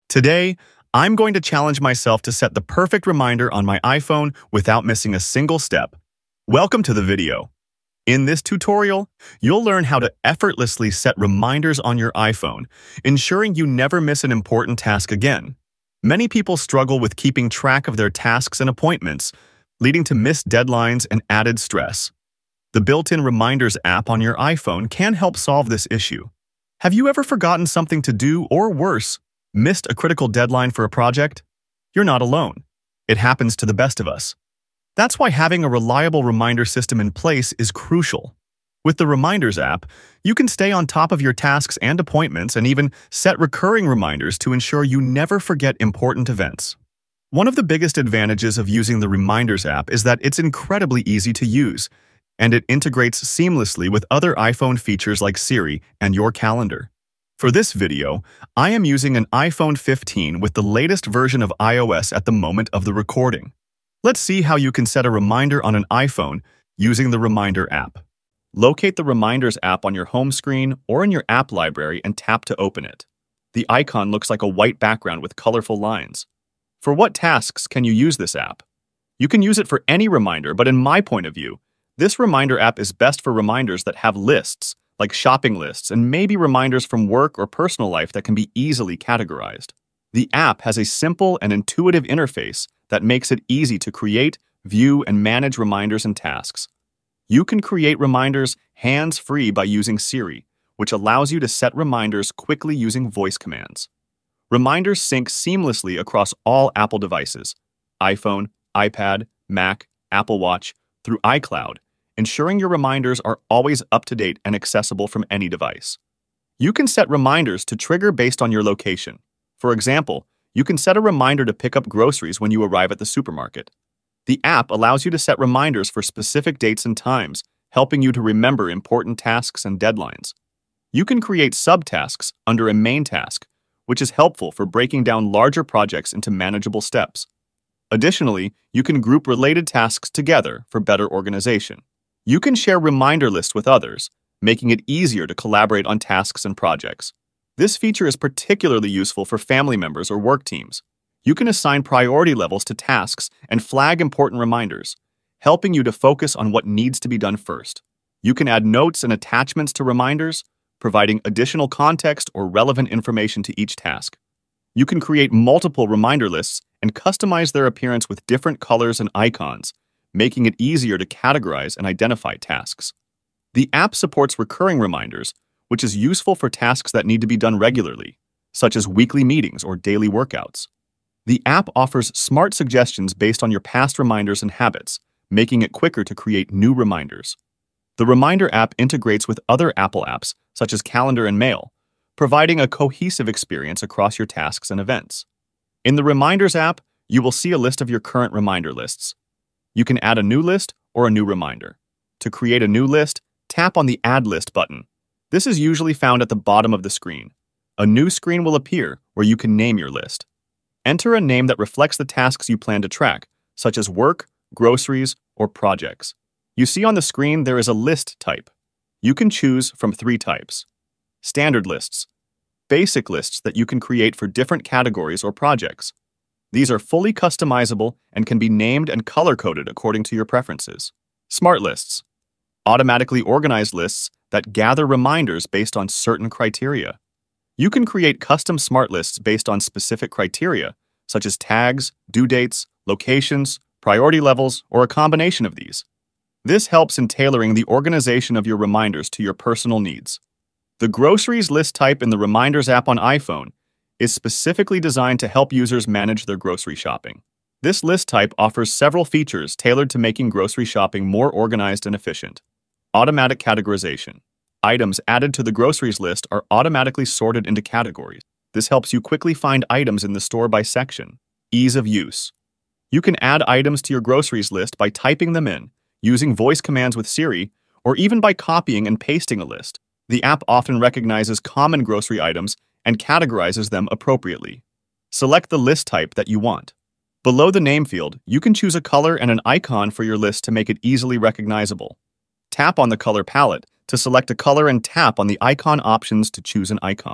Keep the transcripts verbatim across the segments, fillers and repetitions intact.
Today, I'm going to challenge myself to set the perfect reminder on my iPhone without missing a single step. Welcome to the video. In this tutorial, you'll learn how to effortlessly set reminders on your iPhone, ensuring you never miss an important task again. Many people struggle with keeping track of their tasks and appointments, leading to missed deadlines and added stress. The built-in Reminders app on your iPhone can help solve this issue. Have you ever forgotten something to do, or worse, missed a critical deadline for a project? You're not alone. It happens to the best of us. That's why having a reliable reminder system in place is crucial. With the Reminders app, you can stay on top of your tasks and appointments and even set recurring reminders to ensure you never forget important events. One of the biggest advantages of using the Reminders app is that it's incredibly easy to use, and it integrates seamlessly with other iPhone features like Siri and your calendar. For this video, I am using an iPhone fifteen with the latest version of iOS at the moment of the recording. Let's see how you can set a reminder on an iPhone using the Reminder app. Locate the Reminders app on your home screen or in your app library and tap to open it. The icon looks like a white background with colorful lines. For what tasks can you use this app? You can use it for any reminder, but in my point of view, this Reminder app is best for reminders that have lists, like shopping lists, and maybe reminders from work or personal life that can be easily categorized. The app has a simple and intuitive interface that makes it easy to create, view, and manage reminders and tasks. You can create reminders hands-free by using Siri, which allows you to set reminders quickly using voice commands. Reminders sync seamlessly across all Apple devices, iPhone, iPad, Mac, Apple Watch, through iCloud, ensuring your reminders are always up-to-date and accessible from any device. You can set reminders to trigger based on your location. For example, you can set a reminder to pick up groceries when you arrive at the supermarket. The app allows you to set reminders for specific dates and times, helping you to remember important tasks and deadlines. You can create subtasks under a main task, which is helpful for breaking down larger projects into manageable steps. Additionally, you can group related tasks together for better organization. You can share reminder lists with others, making it easier to collaborate on tasks and projects. This feature is particularly useful for family members or work teams. You can assign priority levels to tasks and flag important reminders, helping you to focus on what needs to be done first. You can add notes and attachments to reminders, providing additional context or relevant information to each task. You can create multiple reminder lists and customize their appearance with different colors and icons, making it easier to categorize and identify tasks. The app supports recurring reminders, which is useful for tasks that need to be done regularly, such as weekly meetings or daily workouts. The app offers smart suggestions based on your past reminders and habits, making it quicker to create new reminders. The Reminder app integrates with other Apple apps, such as Calendar and Mail, providing a cohesive experience across your tasks and events. In the Reminders app, you will see a list of your current reminder lists. You can add a new list or a new reminder. To create a new list, tap on the Add List button. This is usually found at the bottom of the screen. A new screen will appear where you can name your list. Enter a name that reflects the tasks you plan to track, such as work, groceries, or projects. You see on the screen there is a list type. You can choose from three types. Standard lists, basic lists that you can create for different categories or projects. These are fully customizable and can be named and color-coded according to your preferences. Smart lists, automatically organized lists that gather reminders based on certain criteria. You can create custom smart lists based on specific criteria, such as tags, due dates, locations, priority levels, or a combination of these. This helps in tailoring the organization of your reminders to your personal needs. The Groceries list type in the Reminders app on iPhone is specifically designed to help users manage their grocery shopping. This list type offers several features tailored to making grocery shopping more organized and efficient. Automatic categorization. Items added to the groceries list are automatically sorted into categories. This helps you quickly find items in the store by section. Ease of use. You can add items to your groceries list by typing them in, using voice commands with Siri, or even by copying and pasting a list. The app often recognizes common grocery items and categorizes them appropriately. Select the list type that you want. Below the name field, you can choose a color and an icon for your list to make it easily recognizable. Tap on the color palette to select a color and tap on the icon options to choose an icon.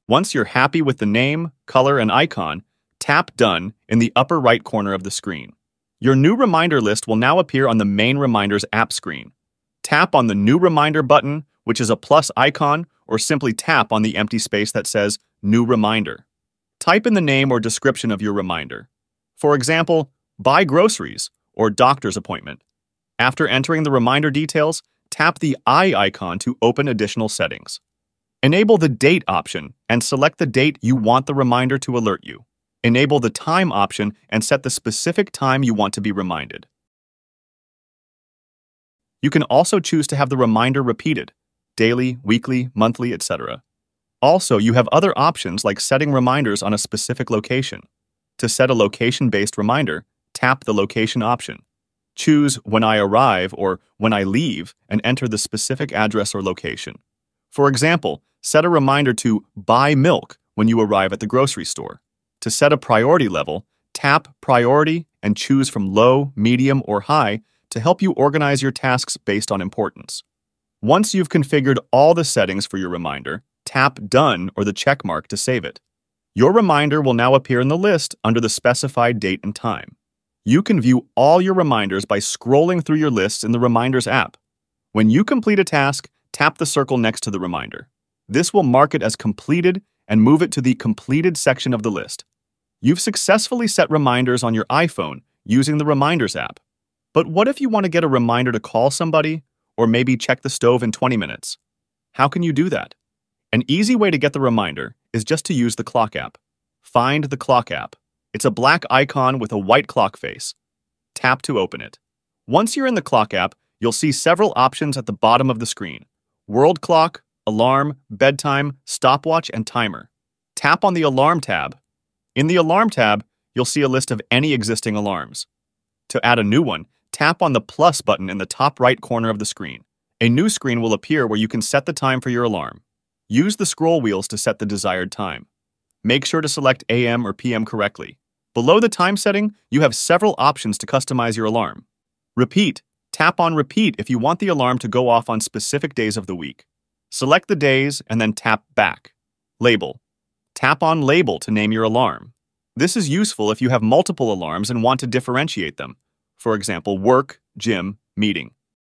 Once you're happy with the name, color, and icon, tap Done in the upper right corner of the screen. Your new reminder list will now appear on the main Reminders app screen. Tap on the New Reminder button, which is a plus icon, or simply tap on the empty space that says New Reminder. Type in the name or description of your reminder. For example, buy groceries or doctor's appointment. After entering the reminder details, tap the eye icon to open additional settings. Enable the Date option and select the date you want the reminder to alert you. Enable the Time option and set the specific time you want to be reminded. You can also choose to have the reminder repeated, daily, weekly, monthly, et cetera. Also, you have other options like setting reminders on a specific location. To set a location-based reminder, tap the Location option. Choose When I Arrive or When I Leave and enter the specific address or location. For example, set a reminder to buy milk when you arrive at the grocery store. To set a priority level, tap Priority and choose from Low, Medium, or High to help you organize your tasks based on importance. Once you've configured all the settings for your reminder, tap Done or the check mark to save it. Your reminder will now appear in the list under the specified date and time. You can view all your reminders by scrolling through your lists in the Reminders app. When you complete a task, tap the circle next to the reminder. This will mark it as completed and move it to the Completed section of the list. You've successfully set reminders on your iPhone using the Reminders app. But what if you want to get a reminder to call somebody or maybe check the stove in twenty minutes? How can you do that? An easy way to get the reminder is just to use the Clock app. Find the Clock app. It's a black icon with a white clock face. Tap to open it. Once you're in the Clock app, you'll see several options at the bottom of the screen: World Clock, Alarm, Bedtime, Stopwatch, and Timer. Tap on the Alarm tab. In the Alarm tab, you'll see a list of any existing alarms. To add a new one, tap on the plus button in the top right corner of the screen. A new screen will appear where you can set the time for your alarm. Use the scroll wheels to set the desired time. Make sure to select A M or P M correctly. Below the time setting, you have several options to customize your alarm. Repeat. Tap on Repeat if you want the alarm to go off on specific days of the week. Select the days and then tap Back. Label. Tap on Label to name your alarm. This is useful if you have multiple alarms and want to differentiate them. For example, work, gym, meeting.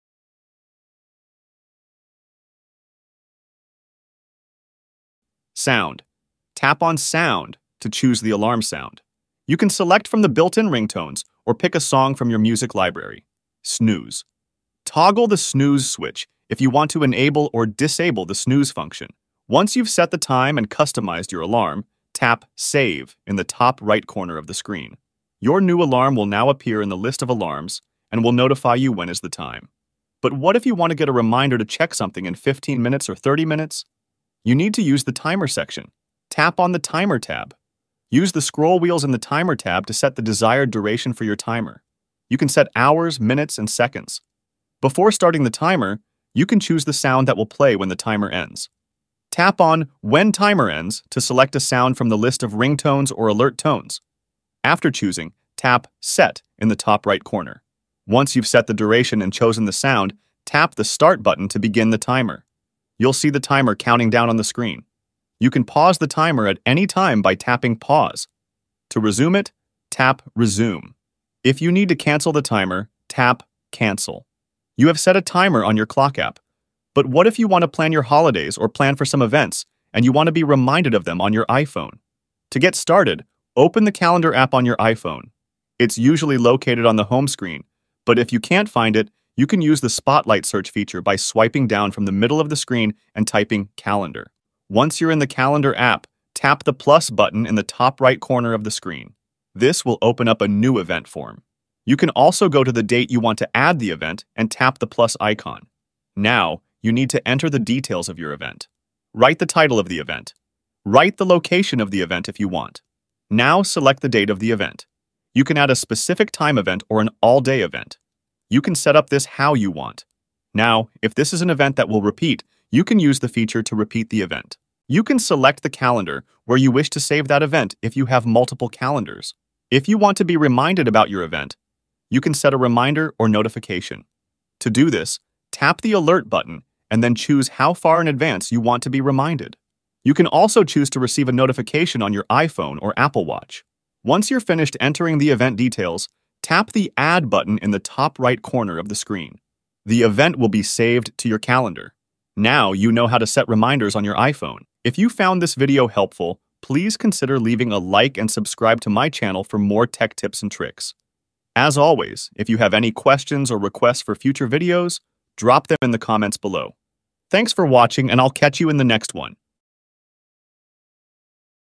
Sound. Tap on Sound to choose the alarm sound. You can select from the built-in ringtones or pick a song from your music library. Snooze. Toggle the snooze switch if you want to enable or disable the snooze function. Once you've set the time and customized your alarm, tap Save in the top right corner of the screen. Your new alarm will now appear in the list of alarms and will notify you when is the time. But what if you want to get a reminder to check something in fifteen minutes or thirty minutes? You need to use the Timer section. Tap on the Timer tab. Use the scroll wheels in the Timer tab to set the desired duration for your timer. You can set hours, minutes, and seconds. Before starting the timer, you can choose the sound that will play when the timer ends. Tap on When Timer Ends to select a sound from the list of ringtones or alert tones. After choosing, tap Set in the top right corner. Once you've set the duration and chosen the sound, tap the Start button to begin the timer. You'll see the timer counting down on the screen. You can pause the timer at any time by tapping Pause. To resume it, tap Resume. If you need to cancel the timer, tap Cancel. You have set a timer on your Clock app. But what if you want to plan your holidays or plan for some events and you want to be reminded of them on your iPhone? To get started, open the Calendar app on your iPhone. It's usually located on the home screen, but if you can't find it, you can use the Spotlight search feature by swiping down from the middle of the screen and typing Calendar. Once you're in the Calendar app, tap the plus button in the top right corner of the screen. This will open up a new event form. You can also go to the date you want to add the event and tap the plus icon. Now, you need to enter the details of your event. Write the title of the event. Write the location of the event if you want. Now select the date of the event. You can add a specific time event or an all-day event. You can set up this how you want. Now, if this is an event that will repeat, you can use the feature to repeat the event. You can select the calendar where you wish to save that event if you have multiple calendars. If you want to be reminded about your event, you can set a reminder or notification. To do this, tap the Alert button and then choose how far in advance you want to be reminded. You can also choose to receive a notification on your iPhone or Apple Watch. Once you're finished entering the event details, tap the Add button in the top right corner of the screen. The event will be saved to your calendar. Now you know how to set reminders on your iPhone. If you found this video helpful, please consider leaving a like and subscribe to my channel for more tech tips and tricks. As always, if you have any questions or requests for future videos, drop them in the comments below. Thanks for watching, and I'll catch you in the next one.